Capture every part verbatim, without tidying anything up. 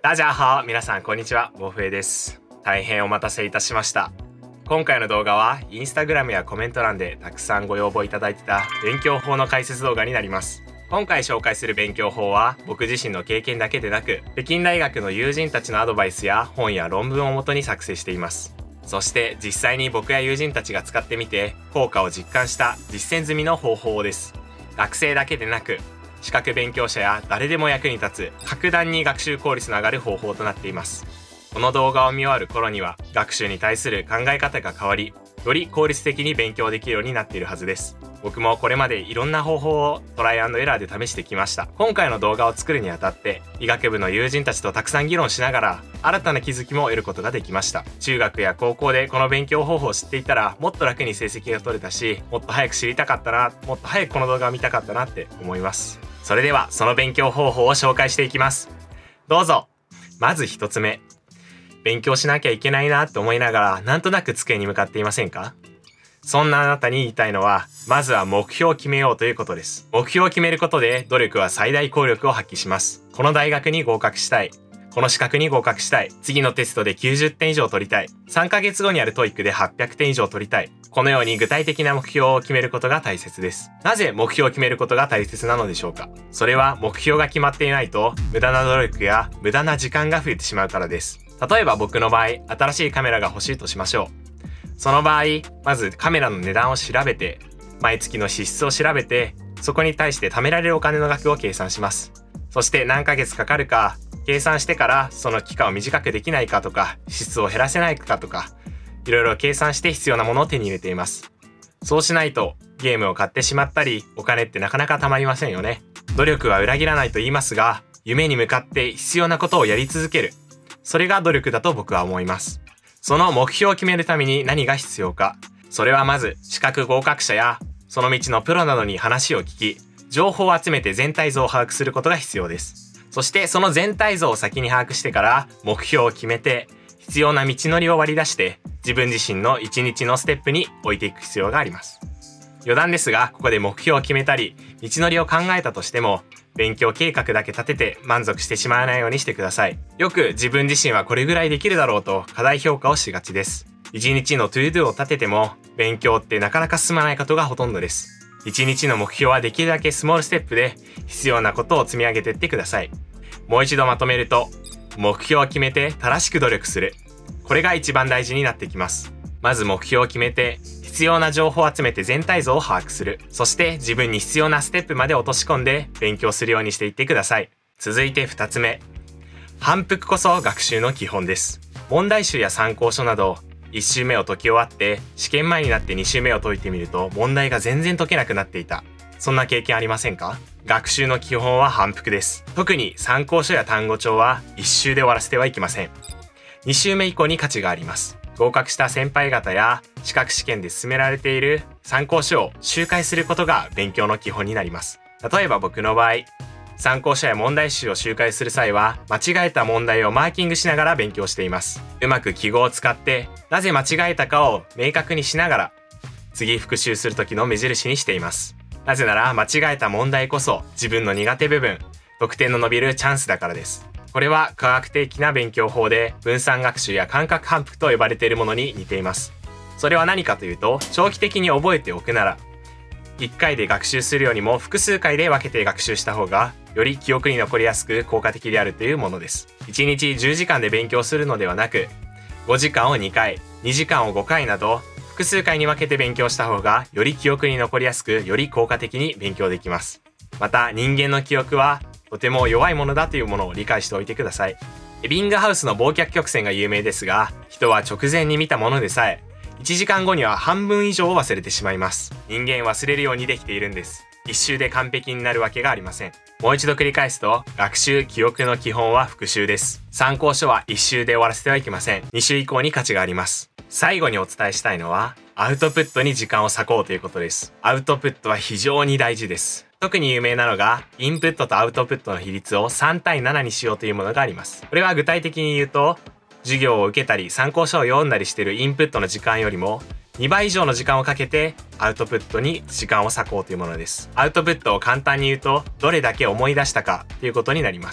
大家好、皆さんこんにちは、ボフエです。大変お待たせいたしました。今回の動画はインスタグラムやコメント欄でたくさんご要望いただいてた勉強法の解説動画になります。今回紹介する勉強法は僕自身の経験だけでなく、北京大学の友人たちのアドバイスや本や論文をもとに作成しています。そして実際に僕や友人たちが使ってみて効果を実感した実践済みの方法です。学生だけでなく資格勉強者や誰でも役に立つ格段に学習効率の上がる方法となっています。この動画を見終わる頃には学習に対する考え方が変わり、より効率的に勉強できるようになっているはずです。僕もこれまでいろんな方法をトライアンドエラーで試してきました。今回の動画を作るにあたって医学部の友人たちとたくさん議論しながら新たな気づきも得ることができました。中学や高校でこの勉強方法を知っていたらもっと楽に成績が取れたし、もっと早く知りたかったな、もっと早くこの動画を見たかったなって思います。それではその勉強方法を紹介していきます。どうぞ。まず一つ目、勉強しなきゃいけないなって思いながらなんとなく机に向かっていませんか？そんなあなたに言いたいのは、まずは目標を決めようということです。目標を決めることで努力は最大効力を発揮します。この大学に合格したい。この資格に合格したい。次のテストできゅうじゅってん以上取りたい。さんかげつごにあるトイックではっぴゃくてん以上取りたい。このように具体的な目標を決めることが大切です。なぜ目標を決めることが大切なのでしょうか？それは目標が決まっていないと無駄な努力や無駄な時間が増えてしまうからです。例えば僕の場合、新しいカメラが欲しいとしましょう。その場合、まずカメラの値段を調べて、毎月の支出を調べて、そこに対して貯められるお金の額を計算します。そして何ヶ月かかるか、計算してからその期間を短くできないかとか、支出を減らせないかとか、いろいろ計算して必要なものを手に入れています。そうしないと、ゲームを買ってしまったり、お金ってなかなか貯まりませんよね。努力は裏切らないと言いますが、夢に向かって必要なことをやり続ける。それが努力だと僕は思います。その目標を決めるために何が必要か。それはまず資格合格者やその道のプロなどに話を聞き、情報を集めて全体像を把握することが必要です。そしてその全体像を先に把握してから目標を決めて、必要な道のりを割り出して自分自身の一日のステップに置いていく必要があります。余談ですが、ここで目標を決めたり道のりを考えたとしても、勉強計画だけ立てて満足してしまわないようにしてください。よく自分自身はこれぐらいできるだろうと過大評価をしがちです。一日のトゥードゥを立てても勉強ってなかなか進まないことがほとんどです。一日の目標はできるだけスモールステップで必要なことを積み上げていってください。もう一度まとめると、目標を決めて正しく努力する。これが一番大事になってきます。まず目標を決めて必要な情報を集めて全体像を把握する。そして自分に必要なステップまで落とし込んで勉強するようにしていってください。続いてふたつめ。反復こそ学習の基本です。問題集や参考書などいち周目を解き終わって試験前になってに周目を解いてみると問題が全然解けなくなっていた。そんな経験ありませんか？学習の基本は反復です。特に参考書や単語帳はいち周で終わらせてはいけません。に周目以降に価値があります。合格した先輩方や資格試験で進められている参考書を周回することが勉強の基本になります。例えば僕の場合、参考書や問題集を周回する際は間違えた問題をマーキングしながら勉強しています。うまく記号を使ってなぜ間違えたかを明確にしながら次復習する時の目印にしています。なぜなら間違えた問題こそ自分の苦手部分、得点の伸びるチャンスだからです。これは科学的な勉強法で分散学習や感覚反復と呼ばれているものに似ています。それは何かというと、長期的に覚えておくならいっかいで学習するよりも複数回で分けて学習した方がより記憶に残りやすく効果的であるというものです。いちにちじゅうじかんで勉強するのではなく、ごじかんをにかい、にじかんをごかいなど複数回に分けて勉強した方がより記憶に残りやすく、より効果的に勉強できます。また人間の記憶はとても弱いものだというものを理解しておいてください。エビングハウスの忘却曲線が有名ですが、人は直前に見たものでさえいちじかんごには半分以上を忘れてしまいます。人間忘れるようにできているんです。一周で完璧になるわけがありません。もう一度繰り返すと、学習記憶の基本は復習です。参考書はいち周で終わらせてはいけません。に周以降に価値があります。最後にお伝えしたいのは、アウトプットに時間を割こうということです。アウトプットは非常に大事です。特に有名なのが、インプットとアウトプットの比率をさんたいななにしようというものがあります。これは具体的に言うと、授業を受けたり参考書を読んだりしているインプットの時間よりもにばい以上の時間をかけてアウトプットに時間を割こうというものです。アウトプットを簡単に言うと、どれだけ思い出したかということになります。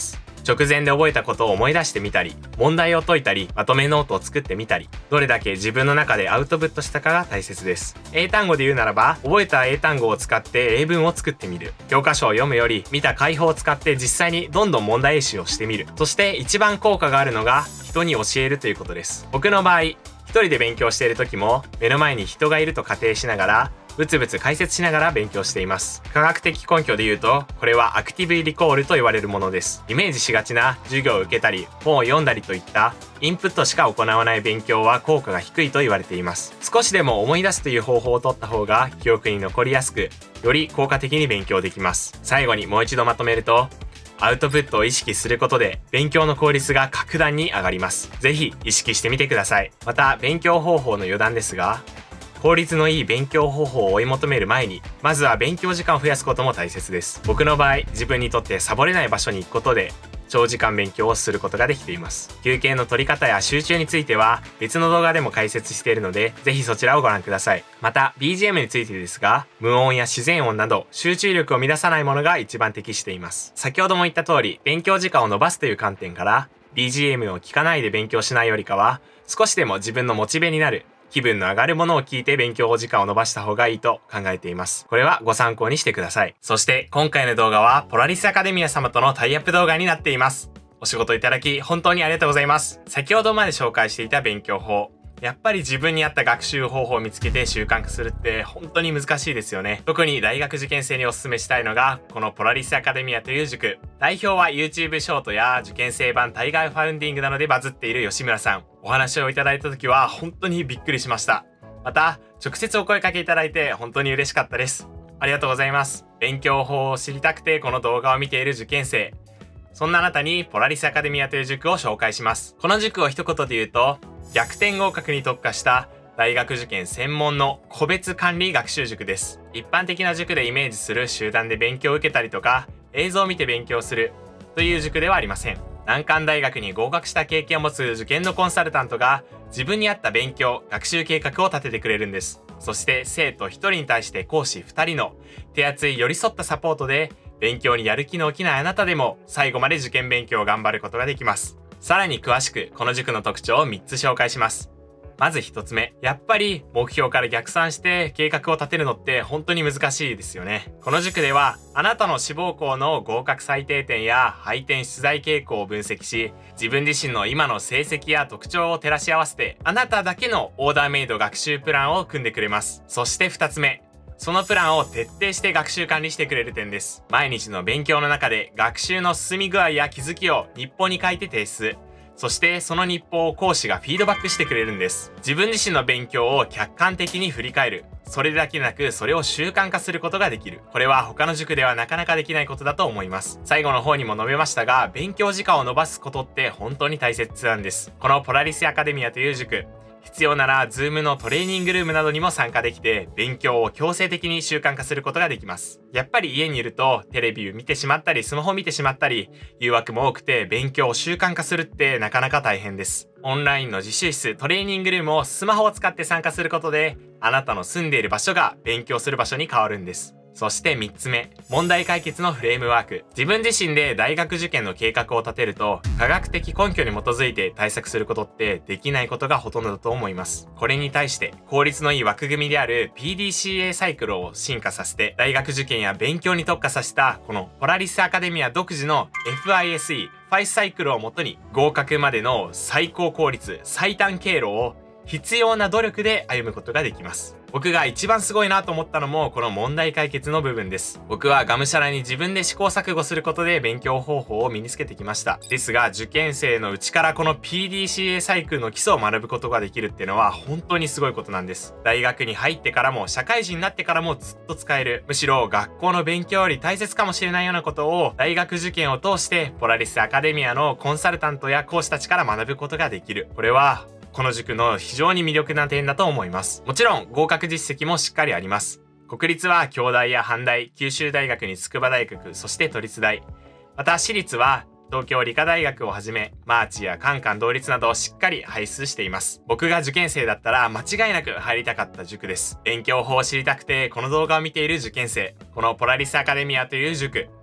直前で覚えたことを思い出してみたり、問題を解いたり、まとめノートを作ってみたり、どれだけ自分の中でアウトプットしたかが大切です。英単語で言うならば、覚えた英単語を使って英文を作ってみる。教科書を読むより、見た解法を使って実際にどんどん問題演習をしてみる。そして一番効果があるのが、人に教えるということです。僕の場合、一人で勉強している時も、目の前に人がいると仮定しながら、ブツブツ解説しながら勉強しています。科学的根拠で言うと、これはアクティブリコールと言われるものです。イメージしがちな授業を受けたり、本を読んだりといったインプットしか行わない勉強は効果が低いと言われています。少しでも思い出すという方法を取った方が記憶に残りやすく、より効果的に勉強できます。最後にもう一度まとめると、アウトプットを意識することで勉強の効率が格段に上がります。ぜひ意識してみてください。また勉強方法の余談ですが、効率のいい勉強方法を追い求める前に、まずは勉強時間を増やすことも大切です。僕の場合、自分にとってサボれない場所に行くことで、長時間勉強をすることができています。休憩の取り方や集中については別の動画でも解説しているので、ぜひそちらをご覧ください。また ビージーエム についてですが、無音や自然音など集中力を乱さないものが一番適しています。先ほども言った通り、勉強時間を伸ばすという観点から ビージーエム を聞かないで勉強しないよりかは、少しでも自分のモチベになる、気分の上がるものを聞いて勉強時間を伸ばした方がいいと考えています。これはご参考にしてください。そして今回の動画はポラリスアカデミア様とのタイアップ動画になっています。お仕事いただき本当にありがとうございます。先ほどまで紹介していた勉強法。やっぱり自分に合った学習方法を見つけて習慣化するって本当に難しいですよね。特に大学受験生にお勧めしたいのがこのポラリスアカデミアという塾。代表は YouTube ショートや受験生版タイガーファウンディングなどでバズっている吉村さん。お話をいただいた時は本当にびっくりしました。また直接お声掛けいただいて本当に嬉しかったです。ありがとうございます。勉強法を知りたくてこの動画を見ている受験生。そんなあなたにポラリスアカデミアという塾を紹介します。この塾を一言で言うと、逆転合格に特化した大学受験専門の個別管理学習塾です。一般的な塾でイメージする集団で勉強を受けたりとか、映像を見て勉強するという塾ではありません。難関大学に合格した経験を持つ受験のコンサルタントが自分に合った勉強、学習計画を立ててくれるんです。そして生徒ひとりに対して講師ふたりの手厚い寄り添ったサポートで勉強にやる気の起きないあなたでも最後まで受験勉強を頑張ることができます。さらに詳しくこの塾の特徴をみっつ紹介します。まずひとつめ、やっぱり目標から逆算して計画を立てるのって本当に難しいですよね。この塾ではあなたの志望校の合格最低点や配点出題傾向を分析し、自分自身の今の成績や特徴を照らし合わせてあなただけのオーダーメイド学習プランを組んでくれます。そしてふたつめ、そのプランを徹底して学習管理してくれる点です。毎日の勉強の中で学習の進み具合や気づきを日報に書いて提出。そしてその日報を講師がフィードバックしてくれるんです。自分自身の勉強を客観的に振り返る。それだけでなくそれを習慣化することができる。これは他の塾ではなかなかできないことだと思います。最後の方にも述べましたが、勉強時間を伸ばすことって本当に大切なんです。このポラリスアカデミアという塾、必要なら Zoom のトレーニングルームなどにも参加できて、勉強を強制的に習慣化することができます。やっぱり家にいるとテレビを見てしまったりスマホを見てしまったり誘惑も多くて、勉強を習慣化するってなかなか大変です。オンラインの自習室、トレーニングルームをスマホを使って参加することで、あなたの住んでいる場所が勉強する場所に変わるんです。そしてみっつめ、問題解決のフレームワーク。自分自身で大学受験の計画を立てると、科学的根拠に基づいて対策することってできないことがほとんどだと思います。これに対して効率のいい枠組みである ピーディーシーエー サイクルを進化させて、大学受験や勉強に特化させたこのポラリスアカデミア独自の エフアイエスイー、ファイスサイクルをもとに合格までの最高効率、最短経路を必要な努力で歩むことができます。僕が一番すごいなと思ったのもこの問題解決の部分です。僕はがむしゃらに自分で試行錯誤することで勉強方法を身につけてきました。ですが受験生のうちからこの ピーディーシーエー サイクルの基礎を学ぶことができるっていうのは本当にすごいことなんです。大学に入ってからも社会人になってからもずっと使える、むしろ学校の勉強より大切かもしれないようなことを大学受験を通してポラリスアカデミアのコンサルタントや講師たちから学ぶことができる。これはこの塾の非常に魅力な点だと思います。もちろん合格実績もしっかりあります。国立は京大や阪大、九州大学に筑波大学、そして都立大。また私立は東京理科大学をはじめ、マーチやカンカン同率などをしっかり輩出しています。僕が受験生だったら間違いなく入りたかった塾です。勉強法を知りたくてこの動画を見ている受験生、このポラリスアカデミアという塾、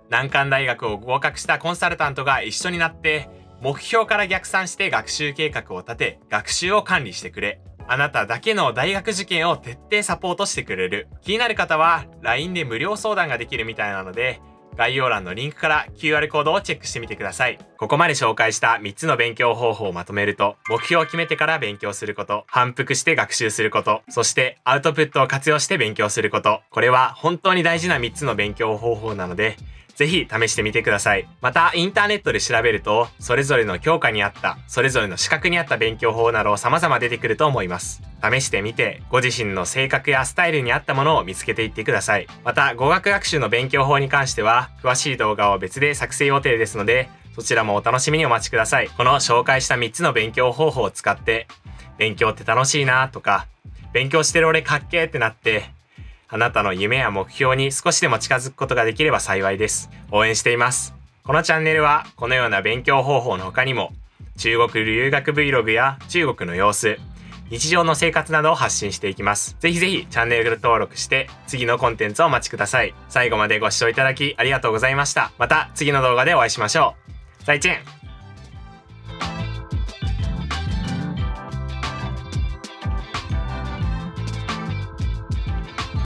難関大学を合格したコンサルタントが一緒になって目標から逆算して学習計画を立て学習を管理してくれ、あなただけの大学受験を徹底サポートしてくれる。気になる方は ライン で無料相談ができるみたいなので、概要欄のリンクから キューアール コードをチェックしてみてください。ここまで紹介したみっつの勉強方法をまとめると、目標を決めてから勉強すること、反復して学習すること、そしてアウトプットを活用して勉強すること。これは本当に大事なみっつの勉強方法なので、ぜひ試してみてください。また、インターネットで調べると、それぞれの教科に合った、それぞれの資格に合った勉強法など様々出てくると思います。試してみて、ご自身の性格やスタイルに合ったものを見つけていってください。また、語学学習の勉強法に関しては、詳しい動画を別で作成予定ですので、そちらもお楽しみにお待ちください。この紹介したみっつの勉強方法を使って、勉強って楽しいなとか、勉強してる俺かっけーってなって、あなたの夢や目標に少しでも近づくことができれば幸いです。応援しています。このチャンネルはこのような勉強方法の他にも中国留学 Vlog や中国の様子、日常の生活などを発信していきます。ぜひぜひチャンネル登録して次のコンテンツをお待ちください。最後までご視聴いただきありがとうございました。また次の動画でお会いしましょう。再见。